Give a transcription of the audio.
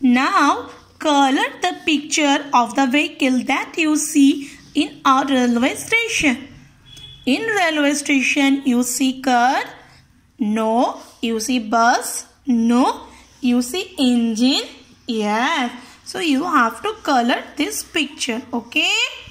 Now color the picture of the vehicle that you see in a railway station. In railway station you see car? No. You see bus? No. You see engine? Yes. So you have to color this picture. Okay.